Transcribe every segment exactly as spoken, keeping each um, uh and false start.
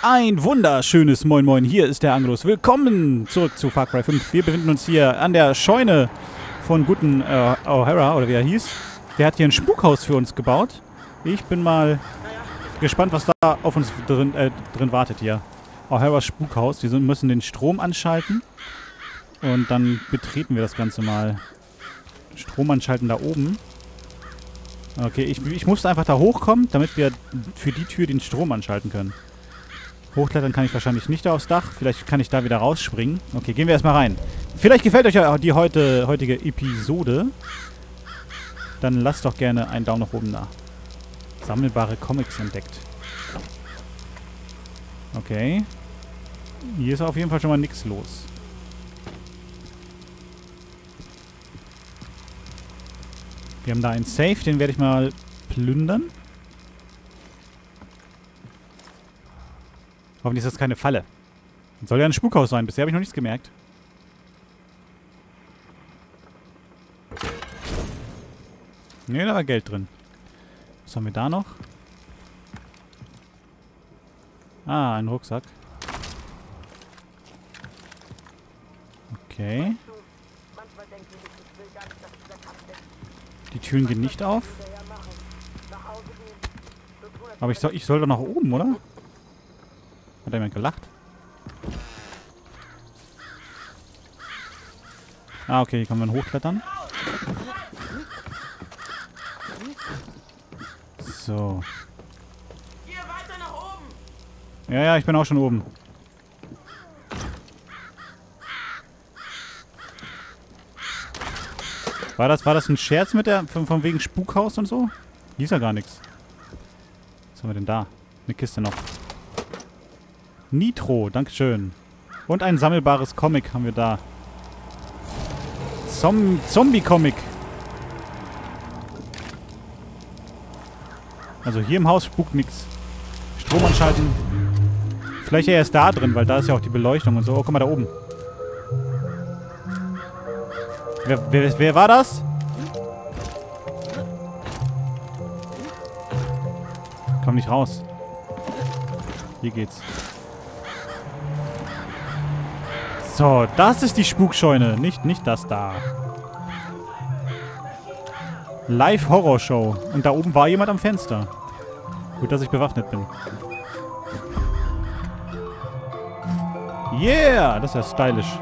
Ein wunderschönes Moin Moin, hier ist der Angelus. Willkommen zurück zu Far Cry fünf. Wir befinden uns hier an der Scheune von guten äh, O'Hara, oder wie er hieß. Der hat hier ein Spukhaus für uns gebaut. Ich bin mal gespannt, was da auf uns drin, äh, drin wartet hier. O'Haras Spukhaus. Wir müssen den Strom anschalten. Und dann betreten wir das Ganze mal. Strom anschalten da oben. Okay, ich, ich musste einfach da hochkommen, damit wir für die Tür den Strom anschalten können. Hochklettern kann ich wahrscheinlich nicht aufs Dach. Vielleicht kann ich da wieder rausspringen. Okay, gehen wir erstmal rein. Vielleicht gefällt euch ja die heute, heutige Episode. Dann lasst doch gerne einen Daumen nach oben da. Sammelbare Comics entdeckt. Okay. Hier ist auf jeden Fall schon mal nichts los. Wir haben da einen Safe, den werde ich mal plündern. Hoffentlich ist das keine Falle. Das soll ja ein Spukhaus sein. Bisher habe ich noch nichts gemerkt. Ne, da war Geld drin. Was haben wir da noch? Ah, ein Rucksack. Okay. Die Türen gehen nicht auf. Aber ich soll, ich soll doch nach oben, oder? Hat jemand gelacht? Ah, okay, hier kann man hochklettern. So. Ja, ja, ich bin auch schon oben. War das, war das ein Scherz mit der, von, von wegen Spukhaus und so? Hieß ja gar nichts. Was haben wir denn da? Eine Kiste noch. Nitro, dankeschön. Und ein sammelbares Comic haben wir da. Zom Zombie-Comic. Also hier im Haus spukt nichts. Strom anschalten. Vielleicht eher erst da drin, weil da ist ja auch die Beleuchtung und so. Oh, guck mal da oben. Wer, wer, wer war das? Komm nicht raus. Hier geht's. So, das ist die Spukscheune. Nicht, nicht das da. Live-Horror-Show. Und da oben war jemand am Fenster. Gut, dass ich bewaffnet bin. Yeah! Das ist ja stylisch.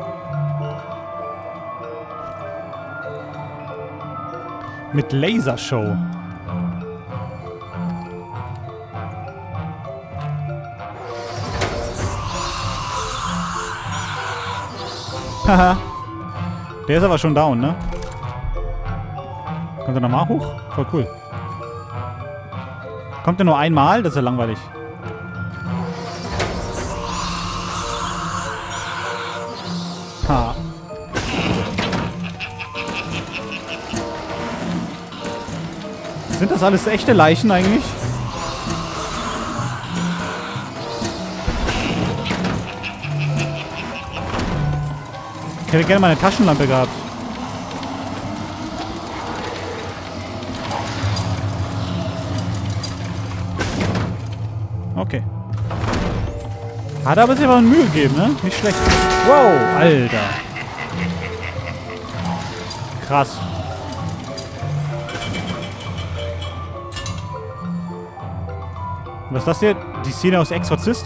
Mit Lasershow. Haha. Der ist aber schon down, ne? Kommt er nochmal hoch? Voll cool. Kommt er nur einmal? Das ist ja langweilig. Ha. Sind das alles echte Leichen eigentlich? Ich hätte gerne mal eine Taschenlampe gehabt. Okay. Hat aber sich aber Mühe gegeben, ne? Nicht schlecht. Wow, Alter. Krass. Was ist das hier? Die Szene aus Exorzist?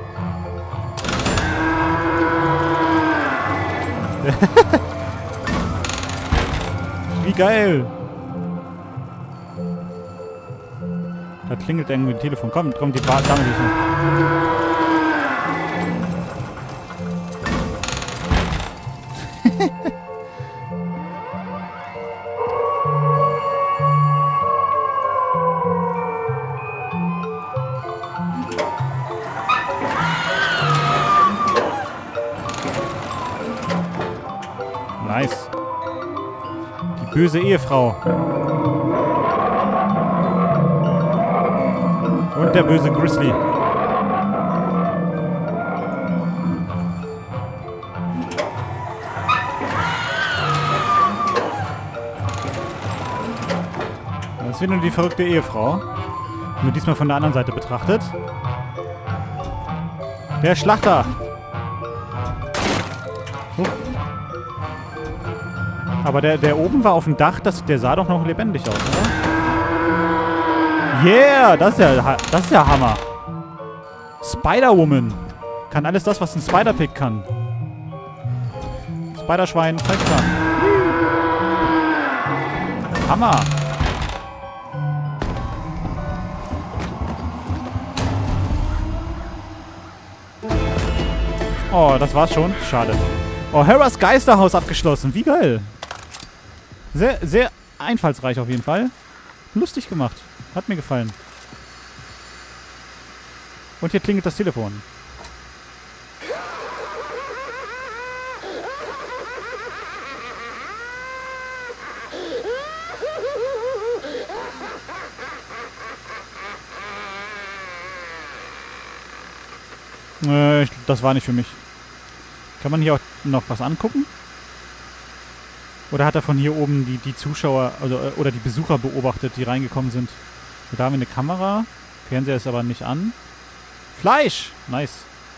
Wie geil! Da klingelt irgendwie ein Telefon. Komm, komm, die Dame geht noch. Nice. Die böse Ehefrau. Und der böse Grizzly. Das ist wieder die verrückte Ehefrau. Nur diesmal von der anderen Seite betrachtet. Der Schlachter. Oh. Aber der, der oben war auf dem Dach, das, der sah doch noch lebendig aus, oder? Yeah, das ist ja, das ist ja Hammer. Spider-Woman. Kann alles das, was ein Spider-Pig kann. Spider-Schwein, Trecker. Hammer. Oh, das war's schon. Schade. Oh, Harras Geisterhaus abgeschlossen. Wie geil. Sehr, sehr einfallsreich auf jeden Fall. Lustig gemacht. Hat mir gefallen. Und hier klingelt das Telefon. Äh, ich, das war nicht für mich. Kann man hier auch noch was angucken? Oder hat er von hier oben die, die Zuschauer also, oder die Besucher beobachtet, die reingekommen sind? Da haben wir eine Kamera. Fernseher ist aber nicht an. Fleisch! Nice.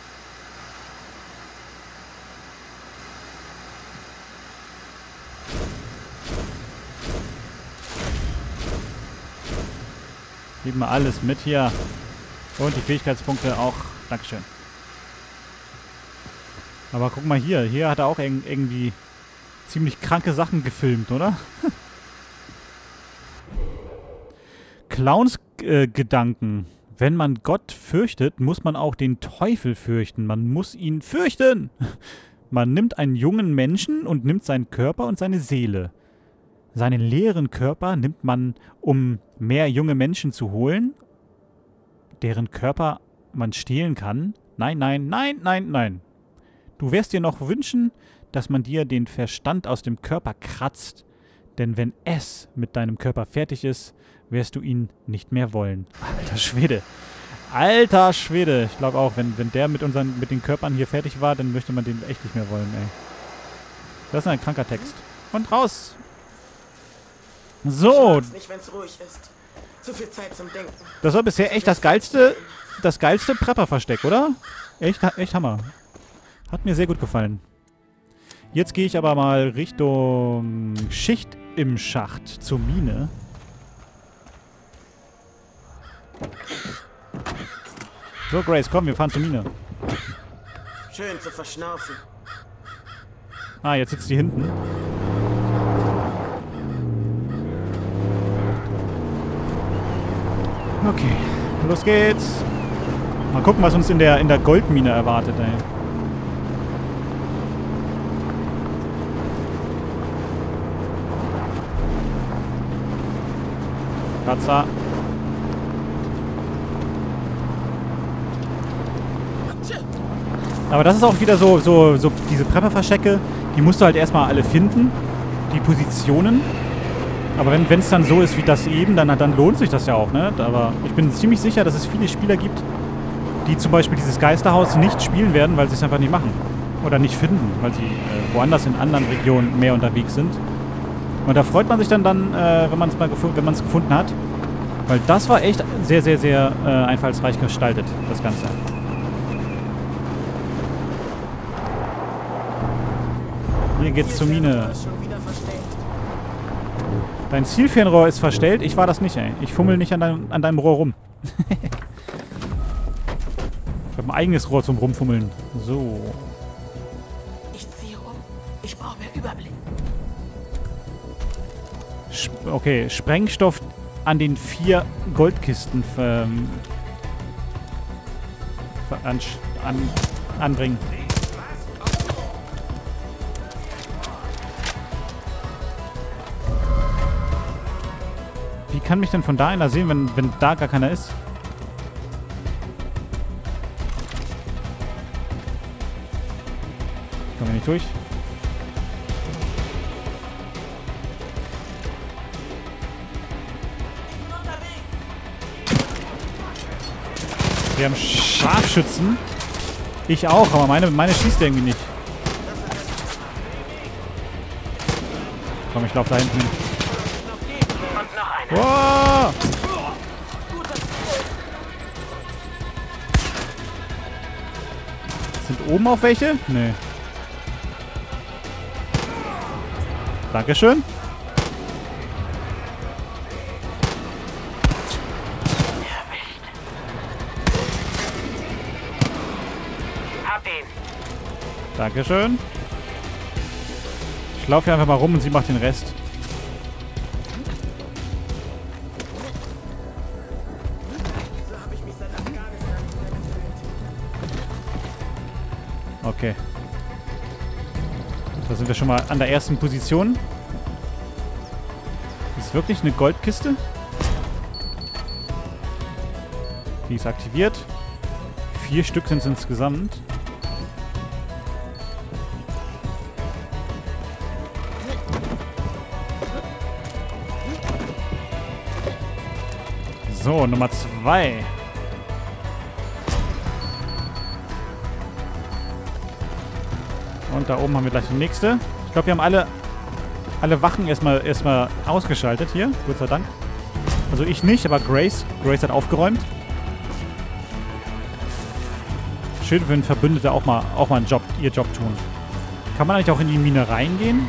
Geben wir alles mit hier. Und die Fähigkeitspunkte auch. Dankeschön. Aber guck mal hier. Hier hat er auch irg irgendwie ziemlich kranke Sachen gefilmt, oder? Clowns äh, Gedanken. Wenn man Gott fürchtet, muss man auch den Teufel fürchten. Man muss ihn fürchten. Man nimmt einen jungen Menschen und nimmt seinen Körper und seine Seele. Seinen leeren Körper nimmt man, um mehr junge Menschen zu holen, deren Körper man stehlen kann. Nein, nein, nein, nein, nein. Du wirst dir noch wünschen, dass man dir den Verstand aus dem Körper kratzt. Denn wenn es mit deinem Körper fertig ist, wirst du ihn nicht mehr wollen. Alter Schwede. Alter Schwede. Ich glaube auch, wenn, wenn der mit, unseren, mit den Körpern hier fertig war, dann möchte man den echt nicht mehr wollen, ey. Das ist ein kranker Text. Und raus. So. Nicht, wenn's ruhig ist. Zu viel Zeit zum Denken. Das war bisher echt das geilste, das geilste Prepper-Versteck, oder? Echt, echt Hammer. Hat mir sehr gut gefallen. Jetzt gehe ich aber mal Richtung Schicht im Schacht zur Mine. So, Grace, komm, wir fahren zur Mine. Schön zu verschnaufen. Ah, jetzt sitzt die hinten. Okay, los geht's. Mal gucken, was uns in der, in der Goldmine erwartet, ey. Katza. Aber das ist auch wieder so, so, so diese Prepper-Verstecke, die musst du halt erstmal alle finden, die Positionen. Aber wenn es dann so ist wie das eben, dann, dann lohnt sich das ja auch, ne? Aber ich bin ziemlich sicher, dass es viele Spieler gibt, die zum Beispiel dieses Geisterhaus nicht spielen werden, weil sie es einfach nicht machen. Oder nicht finden, weil sie äh, woanders in anderen Regionen mehr unterwegs sind. Und da freut man sich dann, dann äh, wenn man es mal wenn man es gefunden hat. Weil das war echt sehr, sehr, sehr äh, einfallsreich gestaltet, das Ganze. Hier geht's zur Mine. Dein Zielfernrohr ist verstellt. Ich war das nicht, ey. Ich fummel nicht an, dein, an deinem Rohr rum. Ich habe ein eigenes Rohr zum Rumfummeln. So. Ich ziehe um. Ich brauche mehr Überblick. Sp okay, Sprengstoff an den vier Goldkisten ähm, an, an, anbringen. Wie kann mich denn von da einer sehen, wenn, wenn da gar keiner ist? Kommen wir nicht durch? Wir haben Scharfschützen. Ich auch, aber meine, meine schießt irgendwie nicht. Komm, ich laufe da hinten hin. Wow! Sind oben auch welche? Nee. Dankeschön. Dankeschön. Ich laufe hier einfach mal rum und sie macht den Rest. Okay. Da sind wir schon mal an der ersten Position. Ist wirklich eine Goldkiste? Die ist aktiviert. Vier Stück sind es insgesamt. So, Nummer zwei. Und da oben haben wir gleich die nächste. Ich glaube, wir haben alle, alle Wachen erstmal, erstmal ausgeschaltet hier. Gott sei Dank. Also ich nicht, aber Grace. Grace hat aufgeräumt. Schön, wenn Verbündete auch mal, auch mal einen Job, ihr Job tun. Kann man eigentlich auch in die Mine reingehen?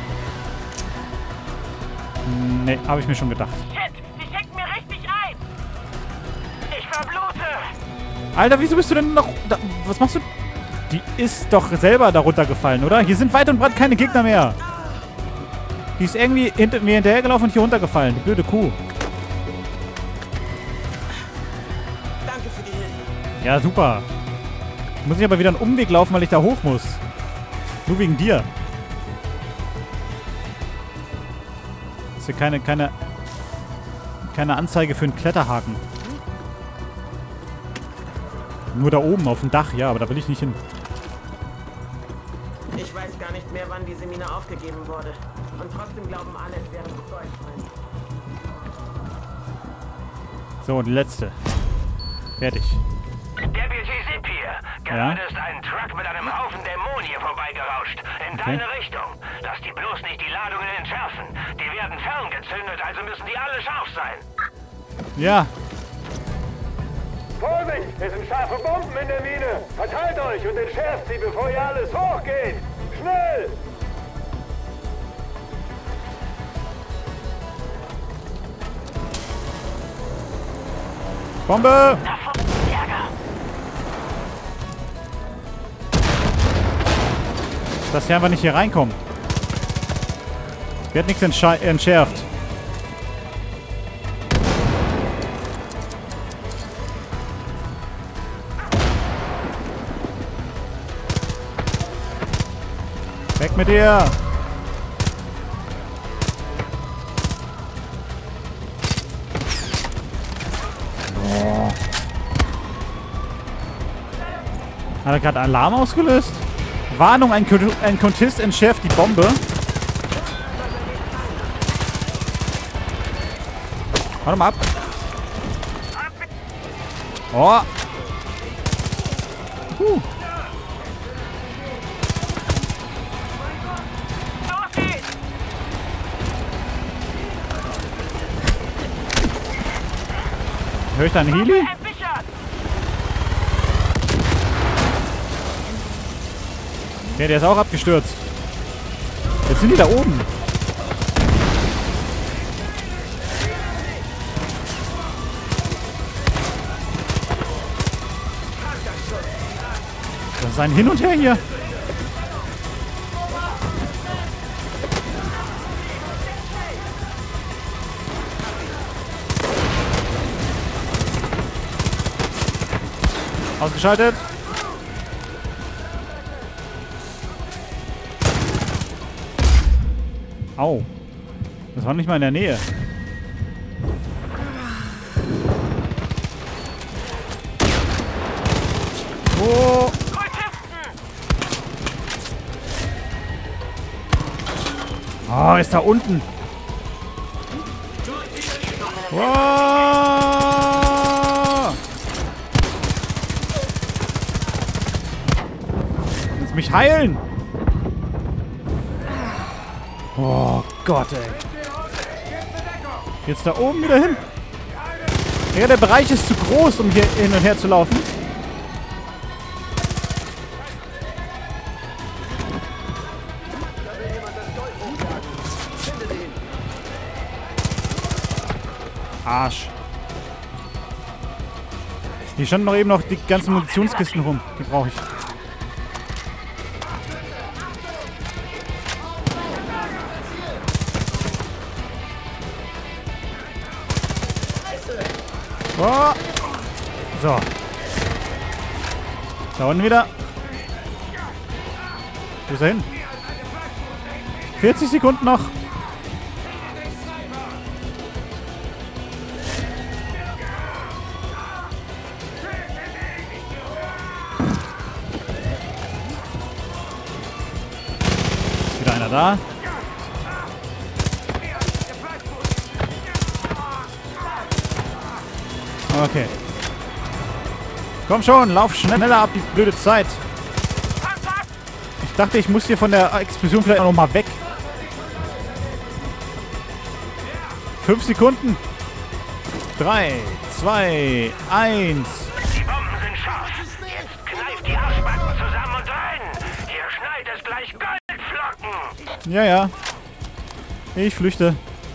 Ne, habe ich mir schon gedacht. Alter, wieso bist du denn noch... Da, was machst du? Die ist doch selber darunter gefallen, oder? Hier sind weit und breit keine Gegner mehr. Die ist irgendwie hinter mir hinterhergelaufen und hier runtergefallen. Die blöde Kuh. Danke für die Hilfe. Ja, super. Muss ich aber wieder einen Umweg laufen, weil ich da hoch muss. Nur wegen dir. Ist hier keine, keine... Keine Anzeige für einen Kletterhaken. Nur da oben auf dem Dach, ja, aber da will ich nicht hin. Ich weiß gar nicht mehr, wann diese Mine aufgegeben wurde. Und trotzdem glauben alle, es wäre zu Gold. So, und die letzte. Fertig. Deputy Zip hier. Gerade Ja? ist ein Truck mit einem Haufen Dämonen hier vorbeigerauscht. In Okay. deine Richtung. Lass die bloß nicht die Ladungen entschärfen. Die werden ferngezündet, also müssen die alle scharf sein. Ja. Vorsicht! Es sind scharfe Bomben in der Mine! Verteilt euch und entschärft sie, bevor ihr alles hochgeht! Schnell! Bombe! Dass wir einfach nicht hier reinkommen. Wird nichts entschärft. Weg mit dir! Oh. Hat er gerade Alarm ausgelöst? Warnung, ein, Ko ein Kontist entschärft die Bombe. Warte mal ab. Oh. Huh. Hör ich da einen Heli? Ja, der ist auch abgestürzt. Jetzt sind die da oben. Das ist ein Hin und Her hier. Ausgeschaltet. Au. Das war nicht mal in der Nähe. Oh. Oh, ist da unten. Wow. Lass mich heilen. Oh Gott, ey. Jetzt da oben wieder hin. Ja, der Bereich ist zu groß, um hier hin und her zu laufen. Arsch. Hier standen noch eben noch die ganzen Munitionskisten rum. Die brauche ich. Oh. So. Da unten wieder. Wo ist er hin? vierzig Sekunden noch. Ist wieder einer da. Okay. Komm schon, lauf schneller ab, die blöde Zeit. Ich dachte, ich muss hier von der Explosion vielleicht auch noch mal weg. Fünf Sekunden. Drei, zwei, eins. Die Bomben sind scharf. Jetzt kneift die Arschbacken zusammen und rein. Hier schneit es gleich Goldflocken. Ja, ja. Ich flüchte.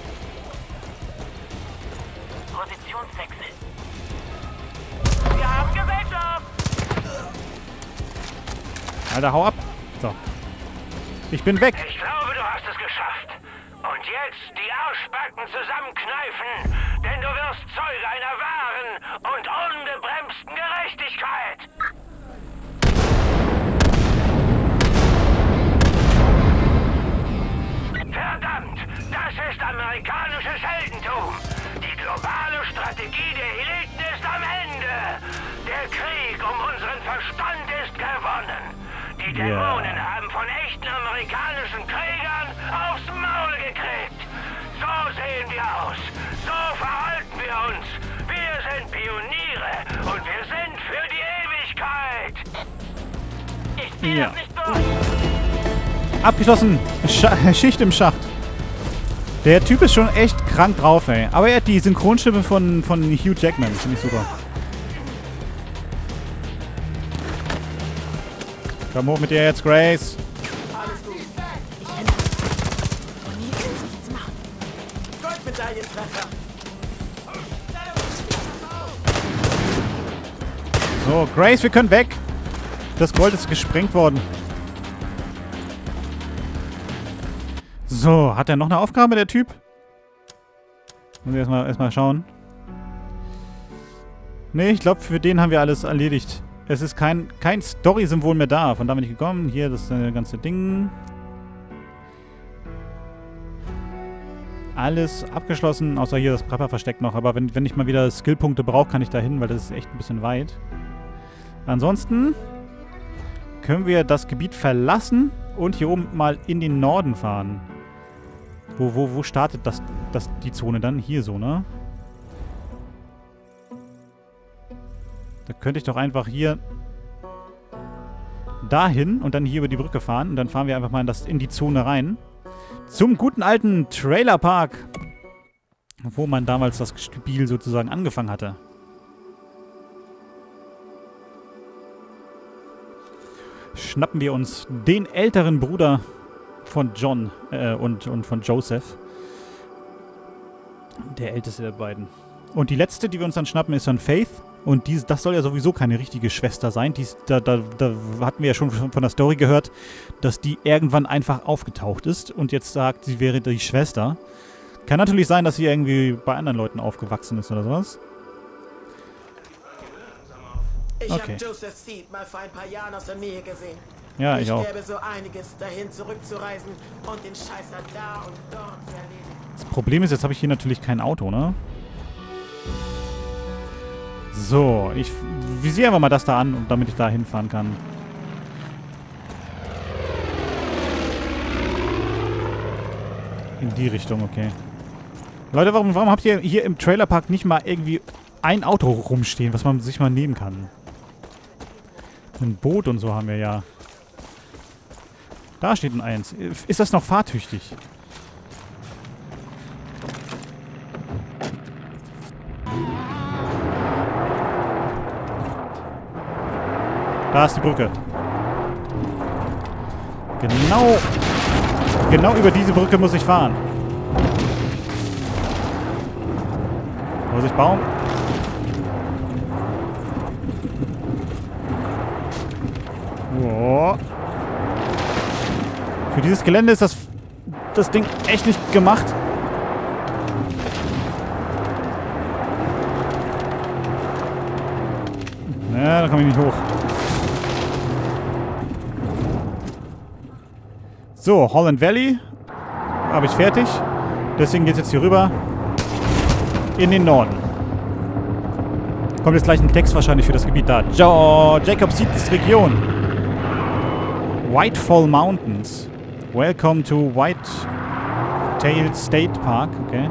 Positionswechsel. Wir haben Gesellschaft. Alter, hau ab. So. Ich bin weg. Ich glaube, du hast es geschafft. Und jetzt die Arschbacken zusammenkneifen, denn du wirst Zeuge einer wahren und ungebremsten Gerechtigkeit. Verdammt, das ist amerikanisches Heldentum. Die globale Strategie der Eliten ist am Ende. Der Krieg um unseren Verstand ist gewonnen. Die Dämonen Ja. haben von echten amerikanischen Kriegern aufs Maul gekriegt. So sehen wir aus. So verhalten wir uns. Wir sind Pioniere und wir sind für die Ewigkeit. Ich ziehe Ja. das nicht durch. Abgeschlossen. Sch Schicht im Schacht. Der Typ ist schon echt krank drauf, ey. Aber er hat die Synchronstimme von, von Hugh Jackman. Finde ich super. Komm hoch mit dir jetzt, Grace. Alles gut. Ich ändere. Und nie will ich nichts machen. Goldmedaillentreffer. So, Grace, wir können weg. Das Gold ist gesprengt worden. So, hat er noch eine Aufgabe, der Typ? Muss ich erstmal erstmal schauen. Nee, ich glaube, für den haben wir alles erledigt. Es ist kein, kein Story-Symbol mehr da. Von da bin ich gekommen. Hier, das äh, ganze Ding. Alles abgeschlossen, außer hier das Prepper-Versteck noch. Aber wenn, wenn ich mal wieder Skillpunkte brauche, kann ich da hin, weil das ist echt ein bisschen weit. Ansonsten können wir das Gebiet verlassen und hier oben mal in den Norden fahren. Wo, wo, wo startet das, das, die Zone dann? Hier so, ne? Da könnte ich doch einfach hier dahin und dann hier über die Brücke fahren. Und dann fahren wir einfach mal in, das, in die Zone rein. Zum guten alten Trailerpark, wo man damals das Spiel sozusagen angefangen hatte. Schnappen wir uns den älteren Bruder von John äh, und, und von Joseph. Der älteste der beiden. Und die letzte, die wir uns dann schnappen, ist dann Faith. Und dies, das soll ja sowieso keine richtige Schwester sein. Dies, da, da, da hatten wir ja schon von der Story gehört, dass die irgendwann einfach aufgetaucht ist und jetzt sagt, sie wäre die Schwester. Kann natürlich sein, dass sie irgendwie bei anderen Leuten aufgewachsen ist oder sowas. Ich Okay. habe Joseph Seed mal vor ein paar Jahren aus der Nähe gesehen. Ja, ich auch. gäbe so einiges, dahin zurückzureisen und den Scheißer da und dort zu erledigen. Das Problem ist, jetzt habe ich hier natürlich kein Auto, ne? So, ich visiere einfach mal das da an, damit ich da hinfahren kann. In die Richtung, okay. Leute, warum, warum habt ihr hier im Trailerpark nicht mal irgendwie ein Auto rumstehen, was man sich mal nehmen kann? Ein Boot und so haben wir ja. Da steht ein Eins. Ist das noch fahrtüchtig? Da ist die Brücke. Genau, genau über diese Brücke muss ich fahren. Vorsicht, Baum. Oh. Für dieses Gelände ist das, das Ding echt nicht gemacht. Ja, da komme ich nicht hoch. So, Holland Valley. Habe ich fertig. Deswegen geht es jetzt hier rüber. In den Norden. Kommt jetzt gleich ein Text wahrscheinlich für das Gebiet da. Jo, Jacob Seeds Region. Whitefall Mountains. Welcome to Whitetail State Park. Okay.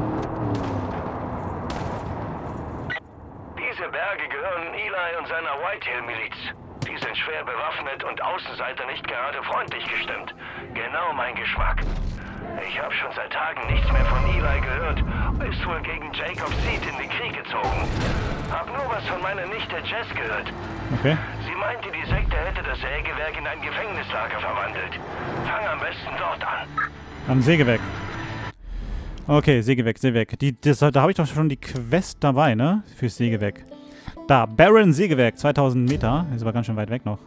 Diese Berge gehören Eli und seiner Whitetail-Miliz. Die sind schwer bewaffnet und Außenseiter nicht gerade freundlich gestimmt. Genau mein Geschmack. Ich habe schon seit Tagen nichts mehr von Eli gehört. Ist wohl gegen Jacob Seed in den Krieg gezogen. Hab nur was von meiner Nichte Jess gehört. Okay. Sie meinte, die Sekte hätte das Sägewerk in ein Gefängnislager verwandelt. Fang am besten dort an. Am Sägewerk. Okay, Sägewerk, Sägewerk. Die, das, da habe ich doch schon die Quest dabei, ne? Fürs Sägewerk. Da, Baron Sägewerk, zweitausend Meter. Ist aber ganz schön weit weg noch.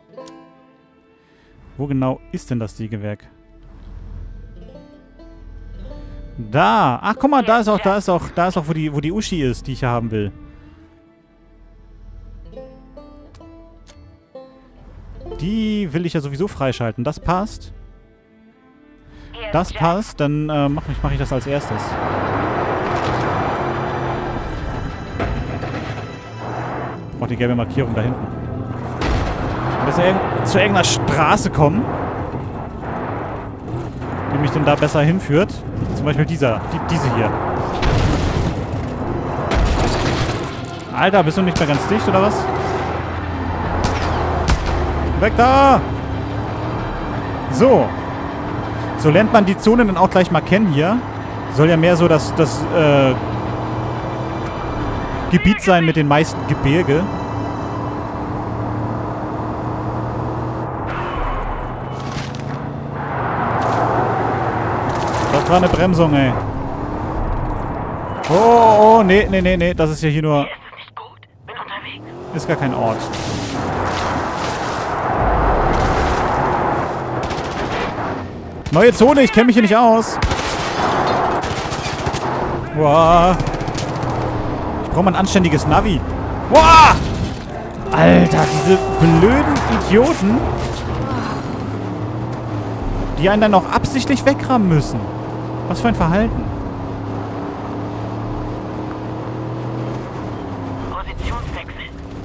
Wo genau ist denn das Sägewerk? Da! Ach, guck mal, da ist auch, da ist auch, da ist auch, wo die, wo die Uschi ist, die ich haben will. Die will ich ja sowieso freischalten. Das passt. Das passt, dann äh, mache ich, mach ich das als erstes. Ich brauche die gelbe Markierung da hinten. Wir müssen irg zu irgendeiner Straße kommen, die mich dann da besser hinführt. Zum Beispiel dieser, die, diese hier. Alter, bist du nicht mehr ganz dicht, oder was? Weg da! So. So lernt man die Zone dann auch gleich mal kennen hier. Soll ja mehr so das, das äh, Gebiet sein mit den meisten Gebirge. Das war eine Bremsung, ey. Oh, oh, oh, nee, nee, nee, nee. Das ist ja hier nur... Ist gar kein Ort. Neue Zone, ich kenne mich hier nicht aus. Wow. Ich brauche mal ein anständiges Navi. Wow. Alter, diese blöden Idioten, die einen dann auch absichtlich wegrammen müssen. Was für ein Verhalten. Positionswechsel.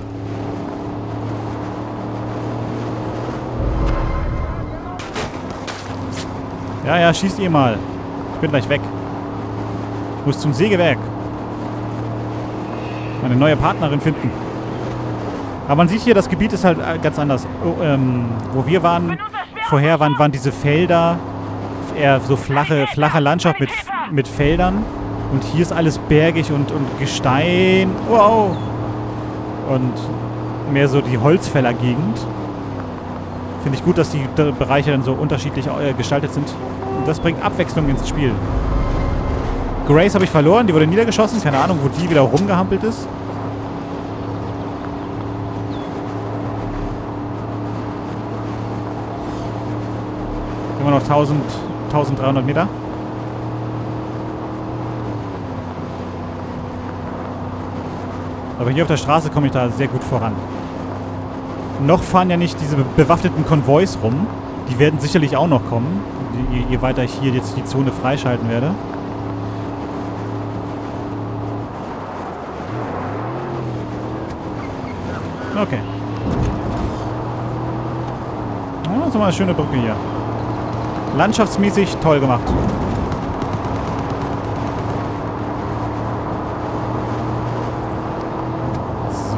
Ja, ja, schießt ihr mal. Ich bin gleich weg. Ich muss zum Sägewerk. Meine neue Partnerin finden. Aber man sieht hier, das Gebiet ist halt ganz anders. Oh, ähm, wo wir waren, vorher waren, waren diese Felder, eher so flache, flache Landschaft mit, mit Feldern. Und hier ist alles bergig und, und Gestein. Wow. Und mehr so die Holzfällergegend. Finde ich gut, dass die Bereiche dann so unterschiedlich äh, gestaltet sind. Und das bringt Abwechslung ins Spiel. Grace habe ich verloren, die wurde niedergeschossen. Keine Ahnung, wo die wieder rumgehampelt ist. Immer noch tausend, tausenddreihundert Meter. Aber hier auf der Straße komme ich da sehr gut voran. Noch fahren ja nicht diese bewaffneten Konvois rum. Die werden sicherlich auch noch kommen, je, je weiter ich hier jetzt die Zone freischalten werde. Okay. Oh, das ist mal eine schöne Brücke hier. Landschaftsmäßig toll gemacht. So.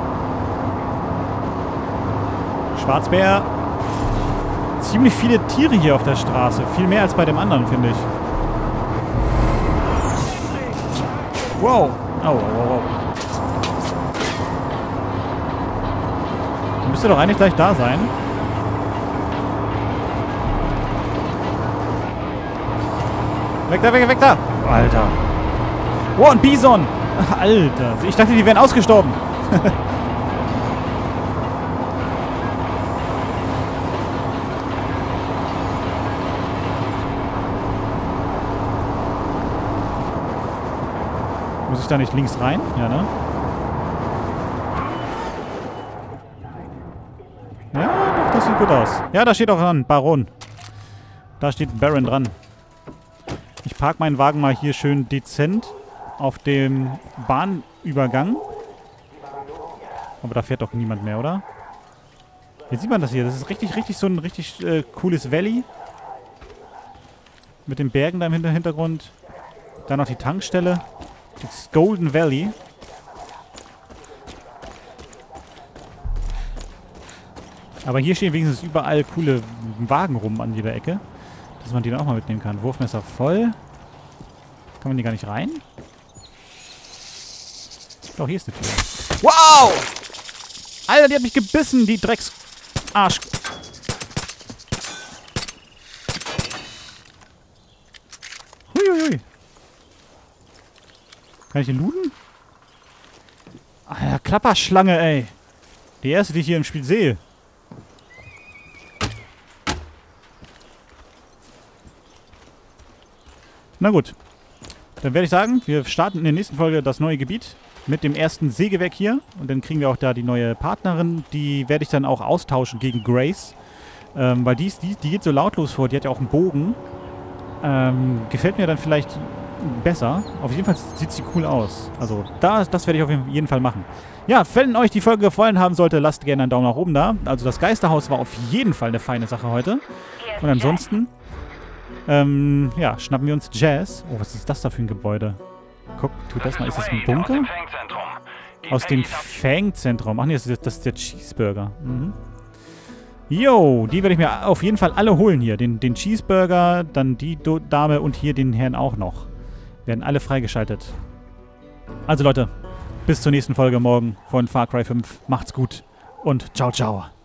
Schwarzbär. Ziemlich viele Tiere hier auf der Straße. Viel mehr als bei dem anderen, finde ich. Wow. Oh, wow, wow. Müsste doch eigentlich gleich da sein. Weg da, weg, weg da! Alter. Wow, ein Bison! Alter, ich dachte, die wären ausgestorben. Muss ich da nicht links rein? Ja, ne? Ja, doch, das sieht gut aus. Ja, da steht auch dran, Baron. Da steht Baron dran. Ich parke meinen Wagen mal hier schön dezent auf dem Bahnübergang. Aber da fährt doch niemand mehr, oder? Jetzt sieht man das hier. Das ist richtig, richtig so ein richtig äh, cooles Valley. Mit den Bergen da im Hintergrund. Da noch die Tankstelle. Das Golden Valley. Aber hier stehen wenigstens überall coole Wagen rum an jeder Ecke. Dass man die dann auch mal mitnehmen kann. Wurfmesser voll. Kann man die gar nicht rein? Doch, hier ist eine Tür. Wow! Alter, die hat mich gebissen, die Drecks... Arsch... Huiuiui. Kann ich den looten? Alter, Klapperschlange, ey. Die erste, die ich hier im Spiel sehe. Na gut. Dann werde ich sagen, wir starten in der nächsten Folge das neue Gebiet mit dem ersten Sägewerk hier. Und dann kriegen wir auch da die neue Partnerin. Die werde ich dann auch austauschen gegen Grace. Ähm, weil die, ist, die, die geht so lautlos vor. Die hat ja auch einen Bogen. Ähm, gefällt mir dann vielleicht besser. Auf jeden Fall sieht sie cool aus. Also das, das werde ich auf jeden Fall machen. Ja, wenn euch die Folge gefallen haben sollte, lasst gerne einen Daumen nach oben da. Also das Geisterhaus war auf jeden Fall eine feine Sache heute. Und ansonsten... Ähm, ja, schnappen wir uns Jazz. Oh, was ist das da für ein Gebäude? Guck, tu das mal. Ist das ein Bunker? Aus dem Fangzentrum. Ach nee, das ist, das ist der Cheeseburger. Mhm. Jo, die werde ich mir auf jeden Fall alle holen hier. Den, den Cheeseburger, dann die Do Dame und hier den Herrn auch noch. Werden alle freigeschaltet. Also Leute, bis zur nächsten Folge morgen von Far Cry fünf. Macht's gut und ciao, ciao.